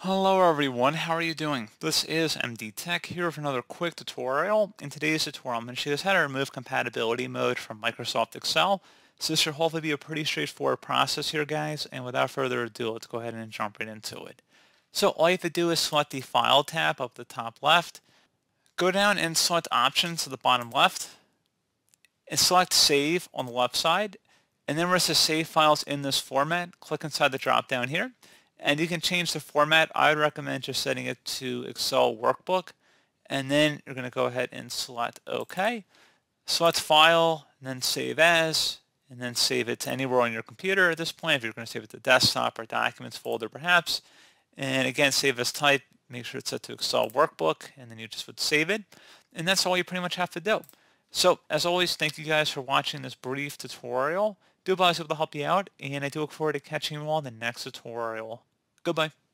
Hello everyone, how are you doing? This is MD Tech here with another quick tutorial. In today's tutorial, I'm going to show you how to remove compatibility mode from Microsoft Excel. So this should hopefully be a pretty straightforward process here, guys. And without further ado, let's go ahead and jump right into it. So all you have to do is select the File tab up the top left. Go down and select Options to the bottom left. And select Save on the left side. And then where it says Save Files in this format, click inside the drop down here. And you can change the format. I would recommend just setting it to Excel Workbook. And then you're going to go ahead and select OK. Select File, and then Save As, and then save it to anywhere on your computer at this point, if you're going to save it to desktop or documents folder perhaps. And again, save as type. Make sure it's set to Excel Workbook, and then you just would save it. And that's all you pretty much have to do. So, as always, thank you guys for watching this brief tutorial. Do hope I was able to help you out, and I do look forward to catching you all in the next tutorial. Goodbye.